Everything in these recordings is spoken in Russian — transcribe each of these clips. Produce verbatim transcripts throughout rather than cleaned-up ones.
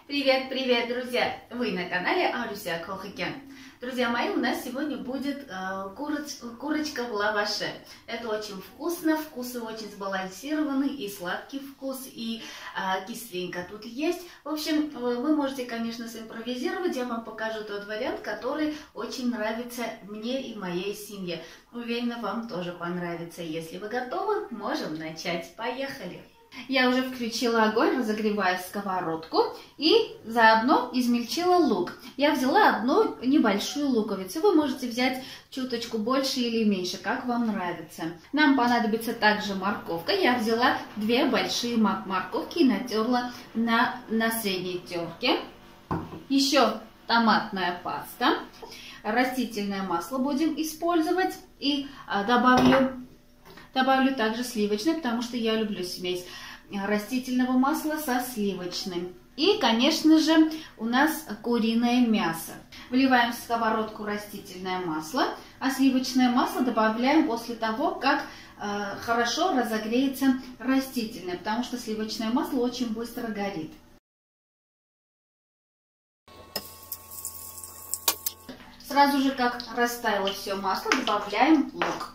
Привет, привет, друзья! Вы на канале Алюся Кохикен. Друзья мои, у нас сегодня будет э, куроч, курочка в лаваше. Это очень вкусно, вкусы очень сбалансированный, и сладкий вкус, и э, кисленько тут есть. В общем, вы можете, конечно, симпровизировать. Я вам покажу тот вариант, который очень нравится мне и моей семье. Уверена, вам тоже понравится. Если вы готовы, можем начать. Поехали! Я уже включила огонь, разогреваю сковородку и заодно измельчила лук. Я взяла одну небольшую луковицу. Вы можете взять чуточку больше или меньше, как вам нравится. Нам понадобится также морковка. Я взяла две большие морковки и натерла на, на средней терке. Еще томатная паста. Растительное масло будем использовать. И а, добавлю... Добавлю также сливочное, потому что я люблю смесь растительного масла со сливочным. И, конечно же, у нас куриное мясо. Вливаем в сковородку растительное масло, а сливочное масло добавляем после того, как э, хорошо разогреется растительное, потому что сливочное масло очень быстро горит. Сразу же, как растаяло все масло, добавляем лук.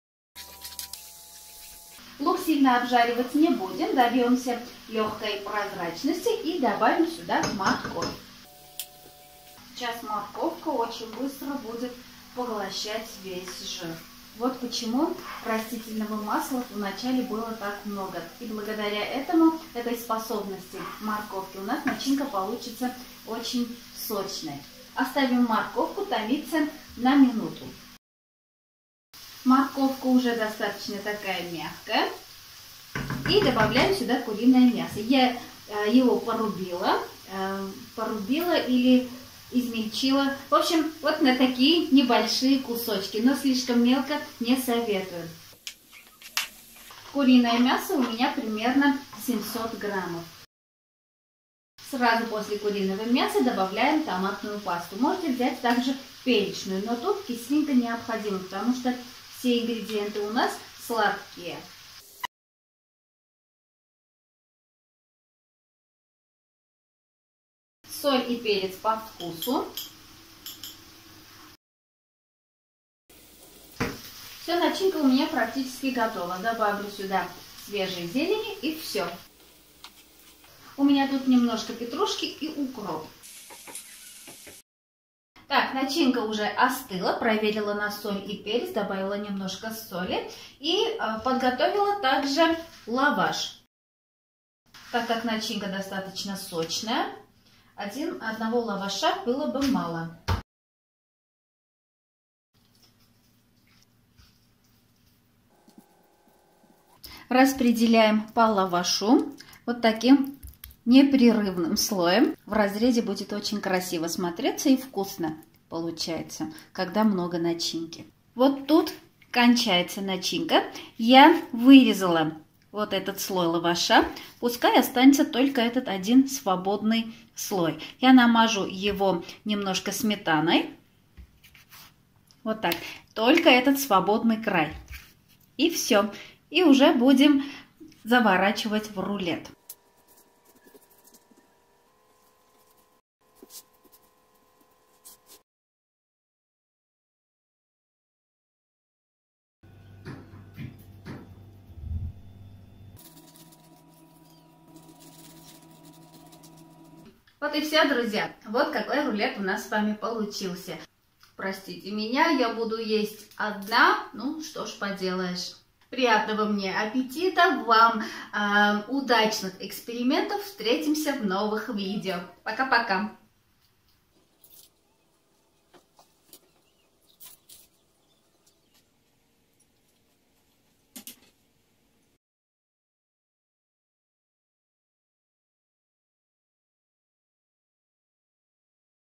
Лук сильно обжаривать не будем, добьемся легкой прозрачности и добавим сюда морковь. Сейчас морковка очень быстро будет поглощать весь жир. Вот почему растительного масла вначале было так много. И благодаря этому, этой способности морковки, у нас начинка получится очень сочной. Оставим морковку томиться на минуту. Морковка уже достаточно такая мягкая. И добавляем сюда куриное мясо. Я его порубила, порубила или измельчила. В общем, вот на такие небольшие кусочки, но слишком мелко не советую. Куриное мясо у меня примерно семьсот граммов. Сразу после куриного мяса добавляем томатную пасту. Можете взять также перечную, но тут кислинка необходима, потому что все ингредиенты у нас сладкие. Соль и перец по вкусу. Все, начинка у меня практически готова. Добавлю сюда свежей зелени и все. У меня тут немножко петрушки и укроп. Так, начинка уже остыла, проверила на соль и перец, добавила немножко соли и э, подготовила также лаваш. Так как начинка достаточно сочная, один, одного лаваша было бы мало. Распределяем по лавашу вот таким непрерывным слоем. В разрезе будет очень красиво смотреться и вкусно получается, когда много начинки. Вот тут кончается начинка. Я вырезала вот этот слой лаваша. Пускай останется только этот один свободный слой. Я намажу его немножко сметаной. Вот так. Только этот свободный край. И все. И уже будем заворачивать в рулет. Вот и все, друзья. Вот какой рулет у нас с вами получился. Простите меня, я буду есть одна. Ну, что ж поделаешь. Приятного мне аппетита, вам э, удачных экспериментов. Встретимся в новых видео. Пока-пока.